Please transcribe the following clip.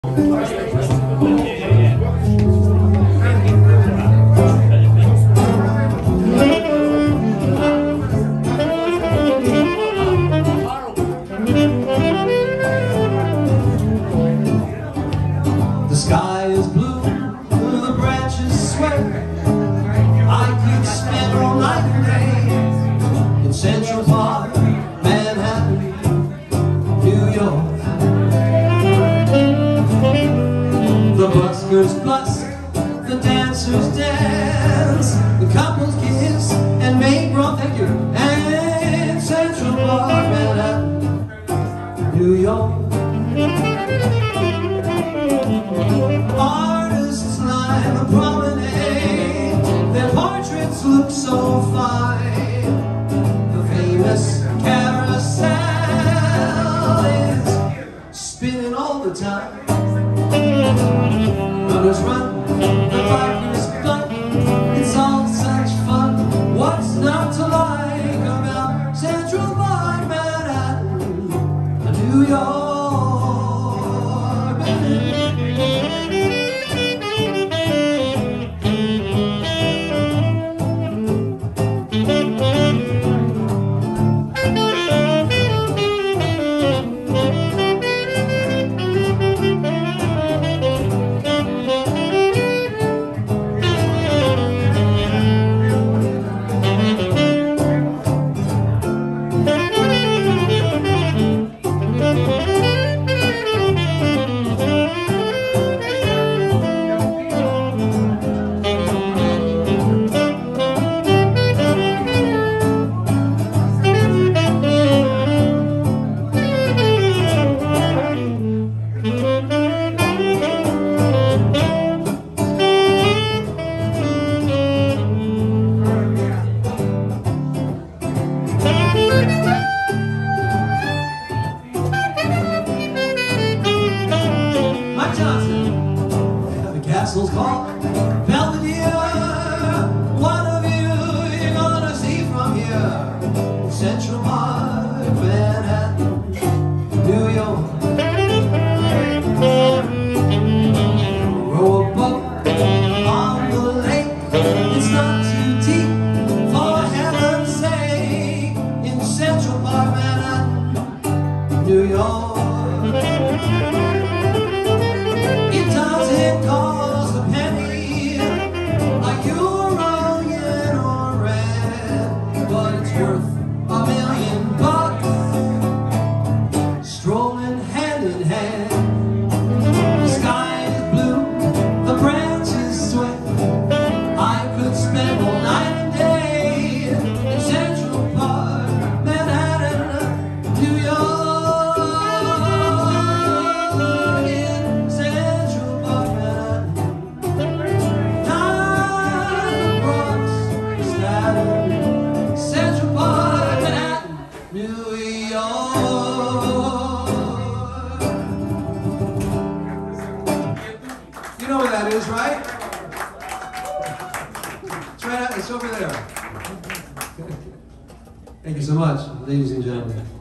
The sky is blue, the branches sway. I could spend all night and day in Central Park, Manhattan, New York. The buskers bust, the dancers dance, the couples kiss and make wrong, thank you, and Central Park, Manhattan, New York. Artists line the promenade, their portraits look so fine. The famous carousel is spinning all the time. Runners run, the bikers blunt, it's all such fun. What's not to like about Central Park, Manhattan, New York? The castle's called Belvedere. One of you're gonna see from here. Central Park, Manhattan, New York. Row a boat on the lake. It's not too deep, for heaven's sake. In Central Park, Manhattan, New York. It costs a penny, a euro, yen, or red, but it's worth $1 million, strolling hand in hand. The sky is blue, the branches sway. I could spend all night and day in Central Park, Manhattan, New York. New York. You know where that is, right? It's right out, it's over there. Thank you so much, ladies and gentlemen.